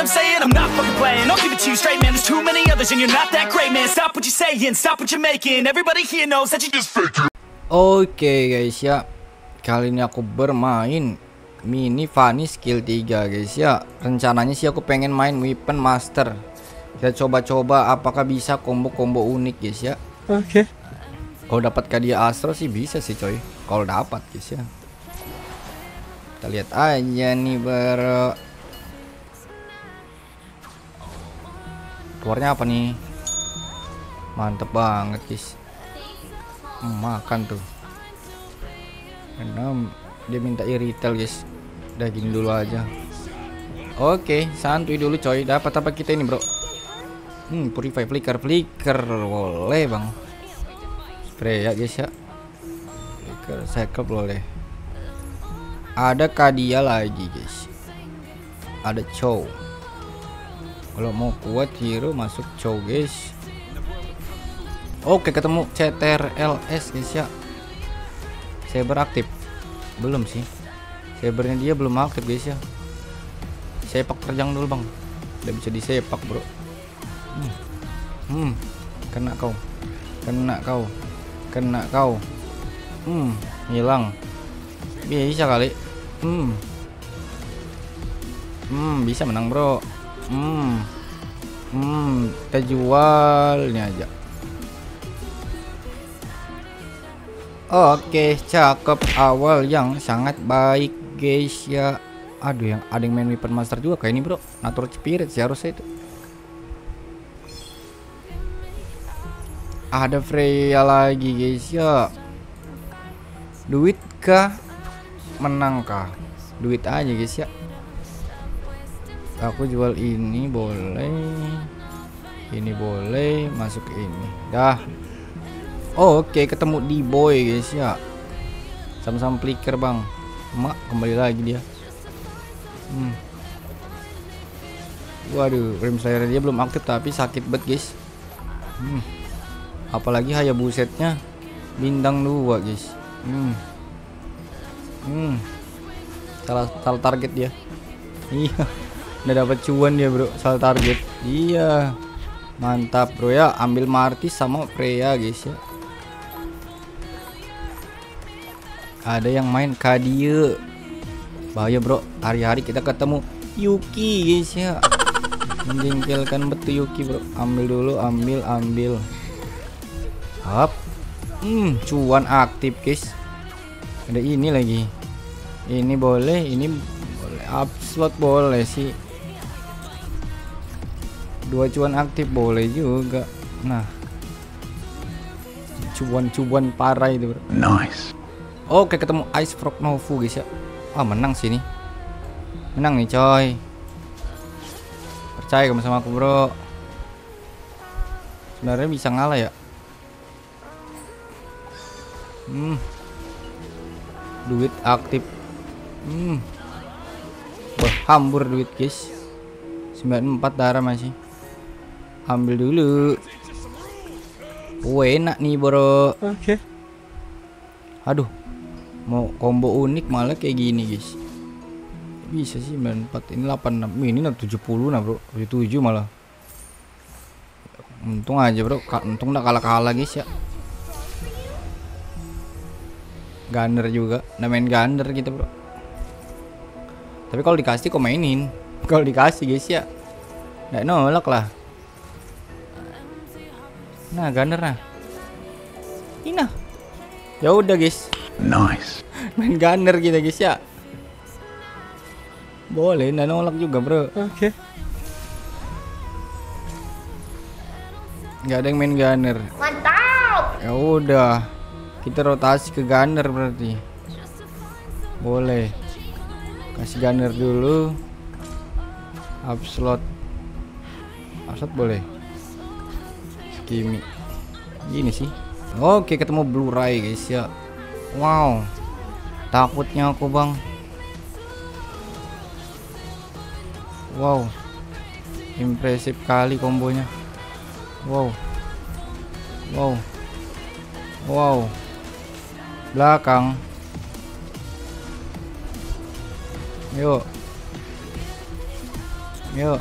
I'm saying? I'm not fucking playing. I'll give it to you straight, man. There's too many others and you're not that great, man. Stop what you're saying, stop what you're making. Everybody here knows that you just fake it. Oke guys ya, kali ini aku bermain mini Fanny skill 3 guys ya. Rencananya sih aku pengen main weapon master. Kita coba-coba apakah bisa combo-combo unik guys ya. Oke. Kalau dapat Kadia Astro sih bisa sih coy. Kalau dapat guys ya. Kita lihat aja nih bro. Keluarnya apa nih? Mantep banget guys. Makan tuh. Karena dia minta iritel guys. Udah gini dulu aja. Oke, santuy dulu coy. Dapat apa kita ini bro? Purify flicker boleh bang. Spray ya guys ya. Flicker cycle boleh. Ada Kadia lagi guys. Ada Chow. Kalau mau kuat hero masuk Chow guys. Oke, ketemu CTRLS guys ya. Saber aktif. Belum sih. Sabernya dia belum aktif guys ya. Sepak terjang dulu bang. Udah bisa disepak bro. Kena kau. Hilang. Bisa kali. Bisa menang bro. Kita jual ini aja. Oke, cakep, awal yang sangat baik guys ya. Aduh, yang ada yang main weapon master juga kayak ini bro. Natural spirit sih harusnya itu. Ada Freya lagi guys ya. Duit kah? Menang kah? Duit aja guys ya. Aku jual ini boleh. Ini boleh, masuk ini. Dah. Oke, ketemu di boy guys ya. Sama-sama flicker bang. Mak kembali lagi dia. Waduh, rim slayer dia belum aktif tapi sakit banget guys. Apalagi Hayabusetnya bintang 2 guys. Salah target dia. Iya. Udah dapat cuan dia bro, salah target. Iya. Mantap bro ya, ambil Martis sama Freya guys ya. Ada yang main Kadia. Bahaya bro, hari-hari kita ketemu Yuki guys ya. Menjengkelkan betul Yuki bro. Ambil dulu, ambil. Hap. Cuan aktif guys. Ada ini lagi. Ini boleh, ini boleh. Up slot boleh sih. 2 cuan aktif boleh juga. Nah. Cuan parah itu bro. Nice. Oke, ketemu Ice Frog Novu guys ya. Menang sini. Menang nih coy. Percaya kamu sama aku bro. Sebenarnya bisa ngalah ya. Duit aktif. Wah, hambur duit guys. 94 darah masih. Ambil dulu. Enak nih bro. Oke. Aduh, mau combo unik malah kayak gini guys. Bisa sih 94. Ini 86. Ini 70 nah bro. 77 malah. Untung aja bro. Untung gak kalah guys ya. Gunner juga. Nah main gunner gitu bro. Tapi kalau dikasih kok mainin. Kalau dikasih guys ya, nggak nolak lah. Nah gunner nah. Ini nah. Ya udah guys. Nice. Main gunner kita guys ya. Boleh, nggak nolak juga bro. Oke. Nggak ada yang main gunner. Mantap. Ya udah. Kita rotasi ke gunner berarti. Boleh. Kasih gunner dulu. Up slot boleh. Skimmy. Gini sih. Oke, ketemu Blue Ray guys ya. Wow. Takutnya aku bang. Wow. Impresif kali kombonya. Wow. Belakang. Yuk. Yuk.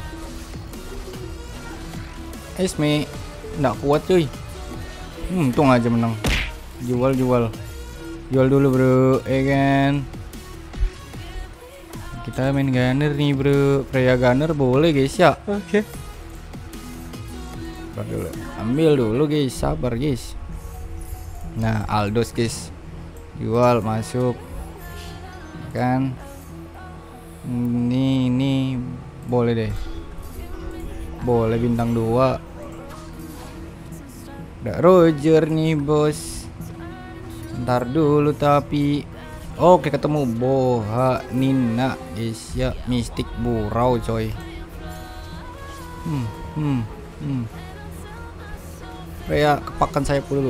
Esme nggak kuat cuy. Untung aja menang. Jual dulu bro, kan. Kita main gunner nih bro, Freya gunner boleh guys ya. Oke. Dulu. Ambil dulu guys, sabar guys. Nah Aldos guys, jual masuk, kan. Ini boleh deh, boleh bintang 2. Ada Roger nih bos. Ntar dulu tapi. Oke ketemu Boha Nina guys ya, mistik burau coy. Kayak kepakan sayap dulu.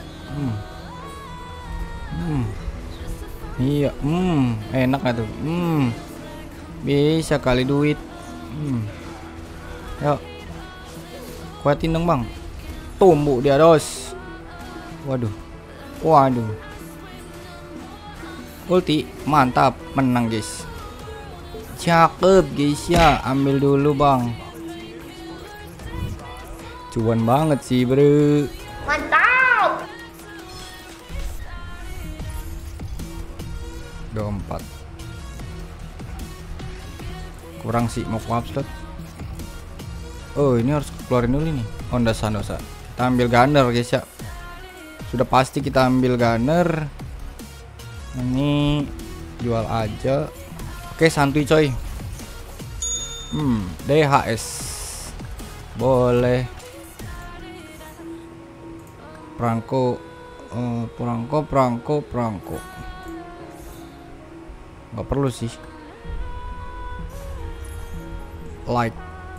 Iya, enak gak tuh? Bisa kali duit. Yuk, kuatin dong bang. Tumbuk dia dos. Waduh. Ulti mantap, menang guys. Cakep guys ya, ambil dulu bang. Cuan banget sih bro. Mantap. 24. Kurang sih mau upload. Oh ini harus keluarin dulu nih. Honda Sanosa. Kita ambil gunner guys ya. Sudah pasti kita ambil gunner. Ini jual aja. Oke santuy coy. DHS boleh. Perangko nggak perlu sih. Like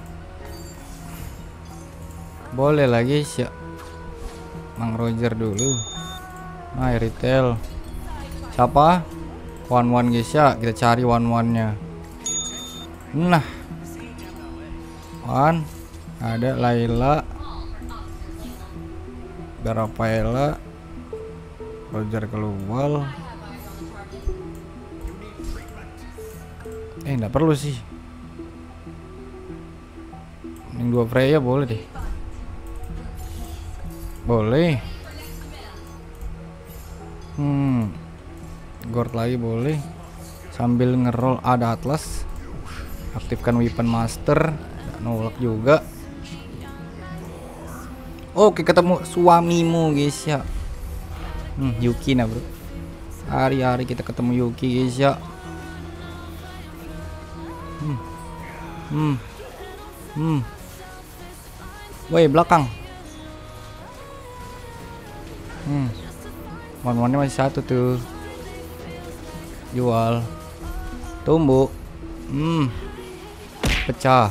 boleh lagi sih ya. Mang Roger dulu. Nah retail siapa? One guys ya, kita cari one nya. Nah ada Laila, Rafaela, Roger keluar. Nggak perlu sih. Yang 2 Freya boleh deh. Boleh. Gord lagi boleh. Sambil ngerol ada Atlas. Aktifkan weapon master. Nolak juga. Oke ketemu suamimu guys ya. Yuki nah bro. Hari-hari kita ketemu Yuki guys ya. Woi belakang. One-nya masih 1 tuh. Jual. Tumbuk. Pecah.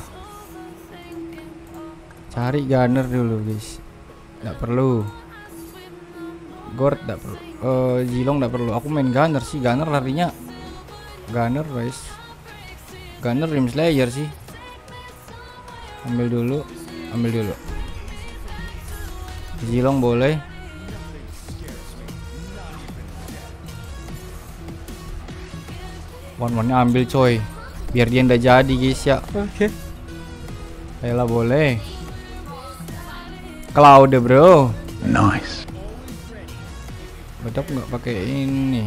Cari gunner dulu guys. Nggak perlu. Gord nggak perlu. Zilong nggak perlu. Aku main gunner sih. Gunner larinya. Gunner guys. Gunner Rim Slayer sih. Ambil dulu. Zilong boleh. One-nya ambil coy. Biar dia ndak jadi guys ya. Oke. Layla boleh. Cloud bro. Nice. Bedap nggak pakai ini.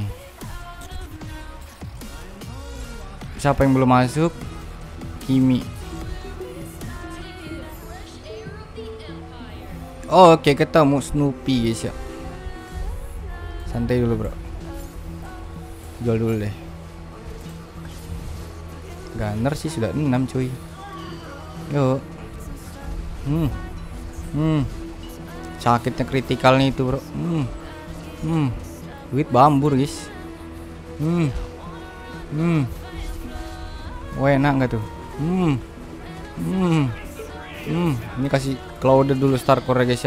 Siapa yang belum masuk? Kimi. Oke ketemu Snoopy guys ya. Santai dulu bro. Jual dulu deh. Gunner sih sudah 6 cuy. Yuk. Sakitnya kritikal nih itu bro. Duit bambur guys. Wah enak nggak tuh? Ini kasih Cloud dulu Star Core guys ya.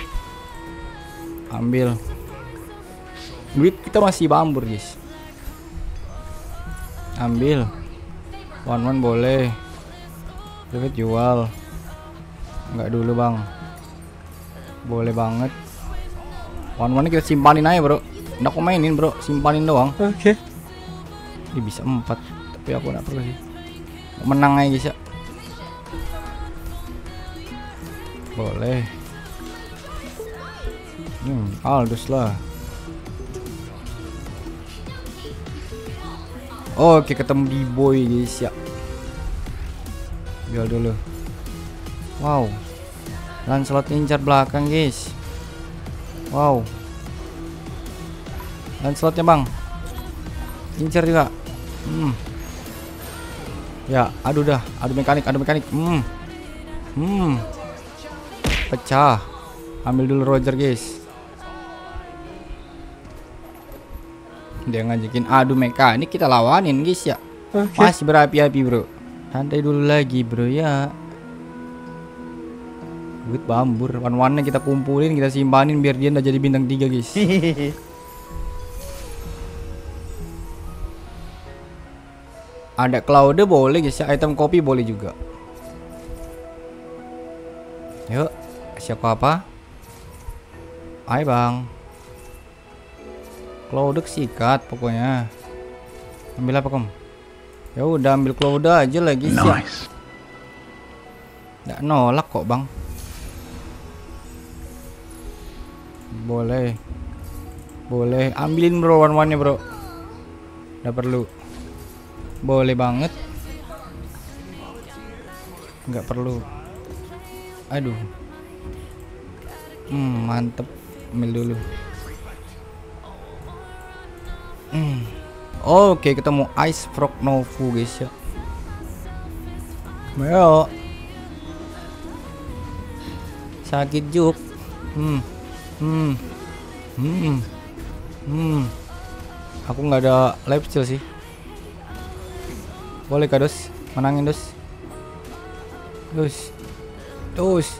Ambil. Duit kita masih bambur guys. Ambil. One boleh. David jual. Enggak dulu bang. Boleh banget. One kita simpanin aja bro. Nggak aku mainin bro, simpanin doang. Oke. Ini bisa 4, tapi aku nggak perlu sih. Menang aja guys ya. Boleh. Aldous lah. Oke, ketemu di boy guys ya. Jual dulu. Wow. Lancelot incar belakang guys. Wow. Lancelotnya bang. Incar juga. Ya, aduh dah. Adu mekanik. Pecah. Ambil dulu Roger guys. Dia ngajakin adu mekanik, kita lawanin guys ya. Masih berapi-api bro. Santai dulu lagi bro ya. Duit bambur. One-one-nya kita kumpulin, kita simpanin biar dia udah jadi bintang 3 guys. Ada Cloud boleh guys ya. Item kopi boleh juga. Yuk. Siapa apa? Hai bang. Cloud sikat pokoknya. Ambil apa kamu? Ya udah ambil Cloud aja lagi sih. Nice. Nggak nolak kok bang. Boleh. Boleh ambilin bro one-one-nya bro. Udah perlu. Boleh banget. Nggak perlu. Aduh. Mantep. Ambil dulu. Oke, ketemu Ice Frog Novu guys ya. Ayo. Sakit juk. Aku nggak ada life steal sih. Boleh kah dos? Menangin dos. Dos.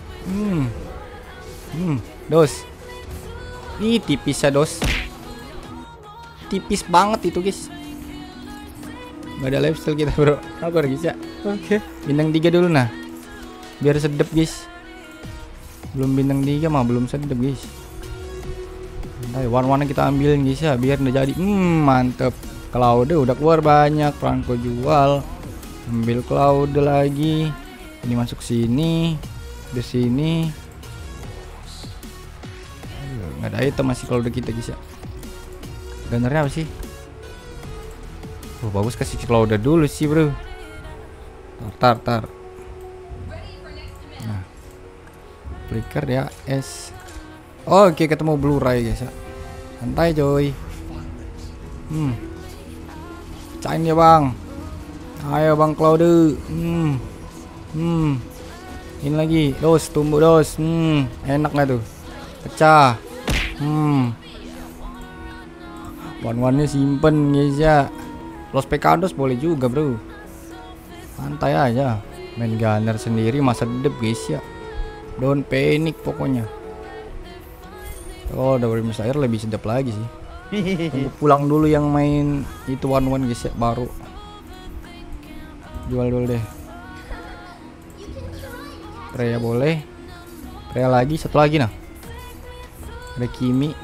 Dos. Ih tipis ya dos. Tipis banget itu guys. Gak ada life steal kita bro. Aku guys ya. Oke. Bintang 3 dulu nah. Biar sedep guys. Belum bintang 3 mah belum sedep guys. One-one kita ambilin guys ya. Biar udah jadi. Mantep. Cloud udah keluar banyak. Franco jual. Ambil Cloud lagi. Ini masuk sini. Di sini. Nggak ada item masih Cloud kita guys ya. Gunnernya apa sih? Oh bagus kasih Cloud dulu sih bro. Tar. Nah, flicker ya S. Oke ketemu Blue Ray guys ya. Santai coy. Cain ya bang. Ayo bang Cloud. Ini lagi. Dos tumbuh dos. Enak nggak tuh? Pecah. One-one-nya simpen guys ya. Los Pecados boleh juga bro. Santai aja. Main gunner sendiri masa sedep guys ya. Don't panic pokoknya. Oh udah Brimstone lebih sedap lagi sih. Tunggu pulang dulu yang main itu one-one guys ya. Baru jual dulu deh. Freya boleh. Freya lagi. Satu lagi nah. Ada Kimi.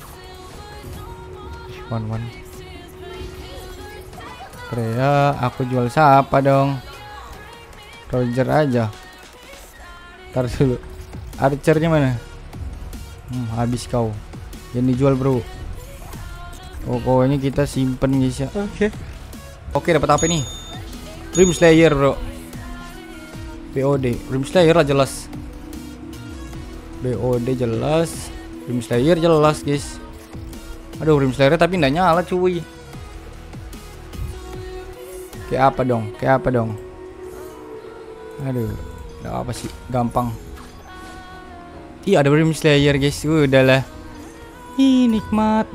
One. Freya, aku jual siapa dong? Roger aja. Ntar dulu. Archernya mana? Habis kau. Jangan dijual bro. Pokoknya kita simpen guys ya. Oke dapat apa nih? Rim Slayer bro. BOD. Rim Slayer lah jelas. BOD jelas. Rim Slayer jelas guys. Aduh Rim Slayer tapi nggak nyala cuy. Kayak apa dong? Aduh, nggak apa sih, gampang. Iya ada Rim Slayer guys, udahlah. Ih nikmat.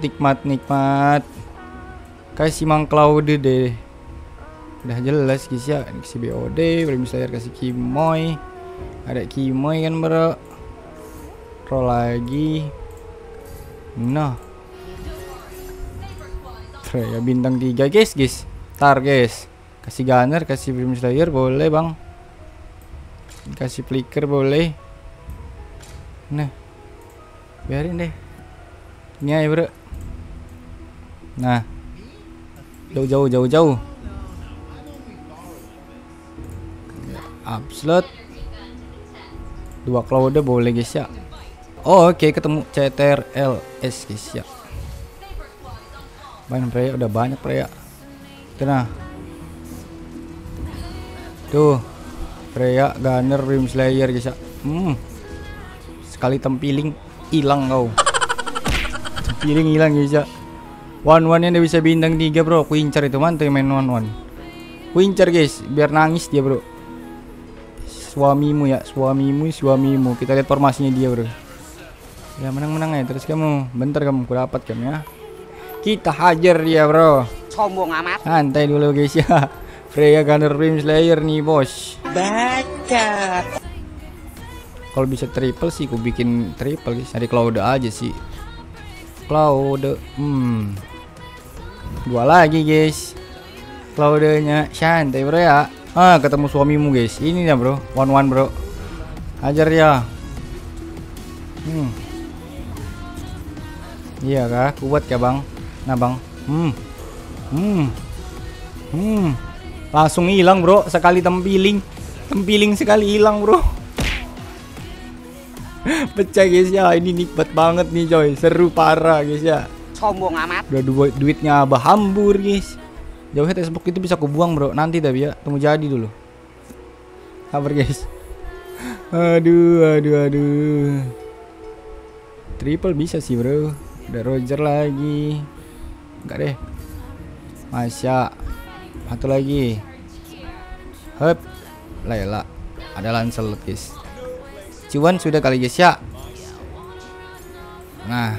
Kasih Mang Cloud deh. Udah jelas guys ya. Kasih BOD, Rim Slayer kasih Kimoy. Ada Kimoy kan bro. Roll lagi. Nah. Ya bintang 3 guys. Tar guys. Kasih gunner, kasih Brim Slayer boleh bang. Kasih flicker boleh. Nah. Biarin deh. Ini aja bro. Nah. Jauh. Upslot. 2 Cloud boleh guys ya. Oh, oke, ketemu CTRLS guys ya. Main Freya udah banyak Freya. Nah. Tuh. Freya, Gunner, Rim Slayer guys ya. Sekali tempiling hilang kau. Tempiling hilang guys ya. One-one nya bisa bintang 3 bro. Kuincar itu mantai main one-one. Kuincar guys, biar nangis dia bro. Suamimu ya, suamimu. Kita lihat formasinya dia bro. Ya menang-menang ya, terus kamu. Bentar kamu, aku dapat kamu ya. Kita hajar dia bro. Sombong amat. Santai dulu guys ya. Freya, Gunner, Rim Slayer nih bos. Baca. Kalau bisa triple sih, aku bikin triple guys. Dari Cloud aja sih. Cloud, 2 lagi guys. Cloudnya santai bro ya. Ketemu suamimu guys. Ini ya bro, one bro. Hajar ya. Iya kah? Kuat ya bang? Nah bang. Langsung hilang bro. Sekali tempiling sekali hilang bro. Pecah guys ya. Ini nikmat banget nih coy. Seru parah guys ya. Sombong amat. Udah duitnya abah hambur guys. Jauhnya textbook itu bisa kubuang bro. Nanti tapi ya. Tunggu jadi dulu. Sabar guys. Aduh. Triple bisa sih bro. Udah Roger lagi. Enggak deh. Masya. Satu lagi. Hup. Layla. Ada Lancelot guys. Cuan sudah kali guys ya. Nah.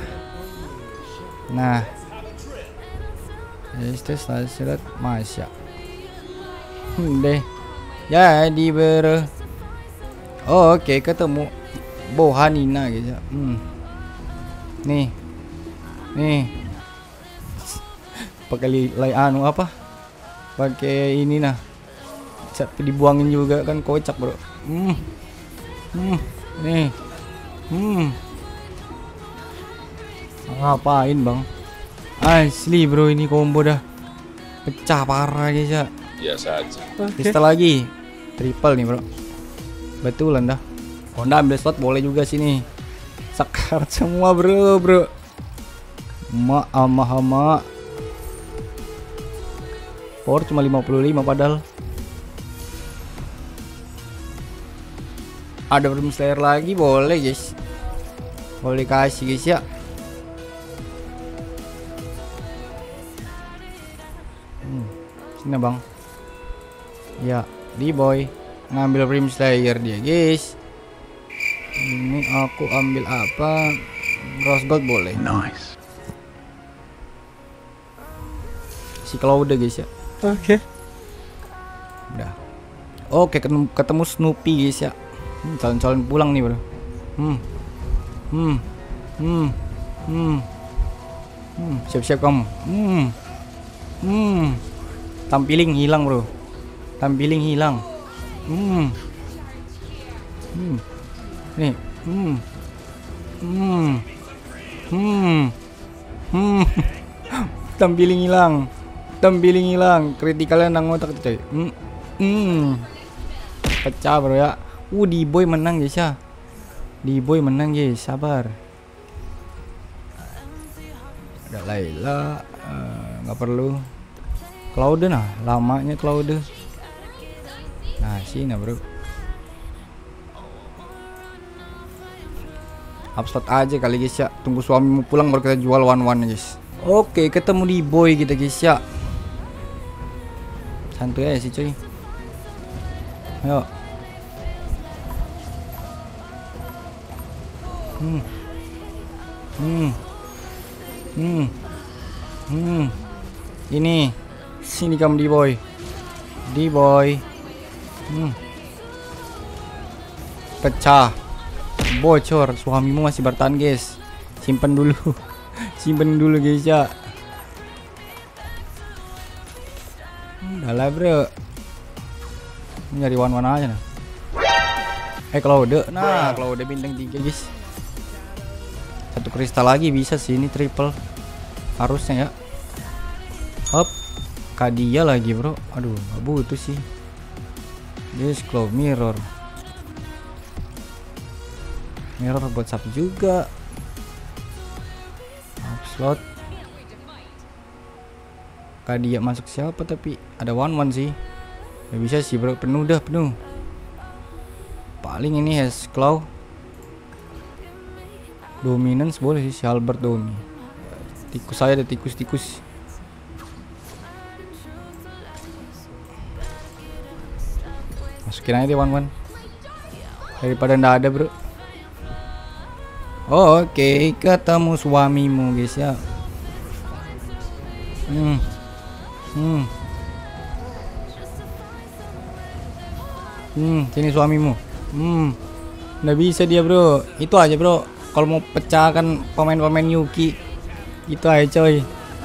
Tes Lancelot. Masya. Deh. Jadi bro. Oh, oke, ketemu Bohanina guys ya. Nih. Pakai apa? Pakai ini nah. Tapi dibuangin juga kan kocak, bro. Nih. Ngapain, Bang? Asli, bro, ini combo dah pecah parah guys ya. Biasa aja. Pista lagi. Triple nih, bro. Betulan dah. Honda ambil slot boleh juga sini. Sakar semua, bro. Hama. Power cuma 55 padahal. Ada Rim Slayer lagi boleh guys. Boleh kasih guys ya. Sini bang. Ya, D-boy ngambil Rim Slayer dia guys. Ini aku ambil apa? Rose Gold boleh. Nice. Si Cloud guys ya. Oke. Udah. Oke, ketemu Snoopy guys ya. Calon-calon pulang nih bro. Siap-siap kamu. Tampiling hilang bro. Nih. Tampiling hilang. Kritikalnya nang otak coy. Pecah bro ya. D-boy menang guys ya. D-boy menang guys, sabar. Ada Layla, nggak perlu. Cloud nah, lamanya Cloud. Nah, sini bro. Upslot aja kali guys ya. Tunggu suamimu pulang baru kita jual one guys. Oke, ketemu D-boy kita guys ya. Santuy aja sih cuy. Ayo. Ini sini kamu D-boy. Pecah, bocor. Suamimu masih bertahan guys. Simpen dulu guys ya. Udah lah bro. Nyari one aja nah. Cloud. Nah, Cloud bintang 3 guys. Satu kristal lagi bisa sih ini triple. Harusnya ya. Hop. Kadia lagi, bro. Aduh, nggak butuh sih. This Cloud Mirror. Mirror buat sapi juga. Slot. Kak dia masuk siapa tapi ada one sih. Gak bisa sih bro, penuh dah penuh. Paling ini has claw. Dominance boleh sih si Albert Domi. Tikus saya ada tikus. Masukin aja deh one daripada ndak ada bro. Oke, ketemu suamimu guys ya. Sini suamimu. Nggak bisa dia bro. Itu aja bro. Kalau mau pecahkan pemain-pemain Yuki, itu aja coy.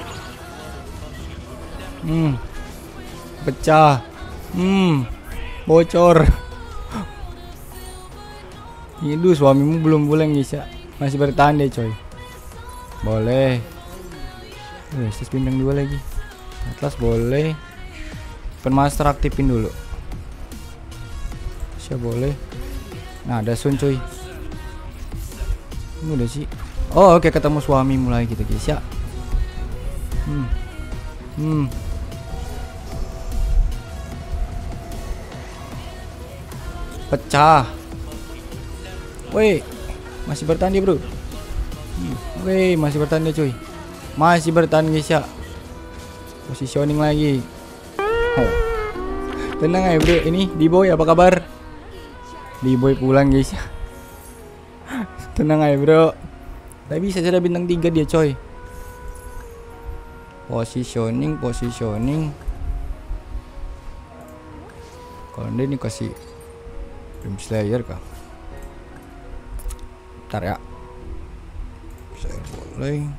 Pecah. Bocor. Itu suamimu belum boleh guys ya. Masih bertahan deh coy. Boleh. Terus bintang 2 lagi. Atlas boleh. Penmaster aktifin dulu. Siapa boleh. Nah ada Sun coy. Ini udah sih. Oh oke, ketemu suami mulai gitu guys ya. Pecah. Woi, masih bertahan dia bro. Woi, masih bertahan dia cuy. Masih bertahan guys ya. Positioning lagi. Oh. Tenang aja bro. Ini D-Boy apa kabar? D-Boy pulang guys ya. Tenang aja bro. Tapi bisa sudah bintang 3 dia coy. Positioning. Kalau dia ini kasih Dream Slayer kah? Bentar ya. Saya boleh.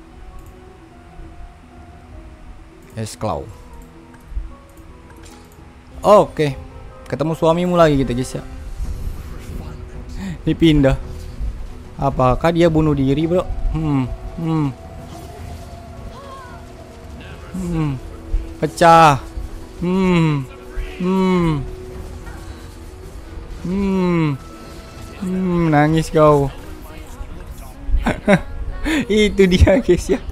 Claw. Oke. Ketemu suamimu lagi gitu guys ya. Dipindah. Apakah dia bunuh diri bro? Pecah. Nangis kau. Itu dia guys ya.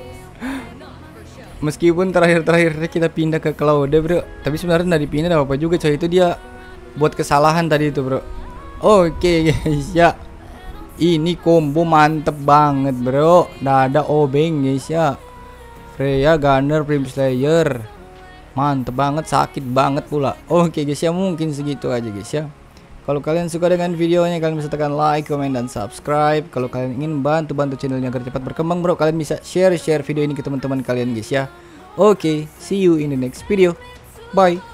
Meskipun terakhir kita pindah ke Cloud bro, tapi sebenarnya nggak dipindah apa juga coy. Itu dia buat kesalahan tadi itu bro. Oke guys ya. Ini combo mantep banget bro. Nggak ada obeng guys ya. Freya, Gunner, Prim Slayer. Mantep banget, sakit banget pula. Oke guys ya, mungkin segitu aja guys ya. Kalau kalian suka dengan videonya, kalian bisa tekan like, comment, dan subscribe. Kalau kalian ingin bantu channelnya agar cepat berkembang bro, kalian bisa share video ini ke teman-teman kalian guys ya. Oke, see you in the next video. Bye.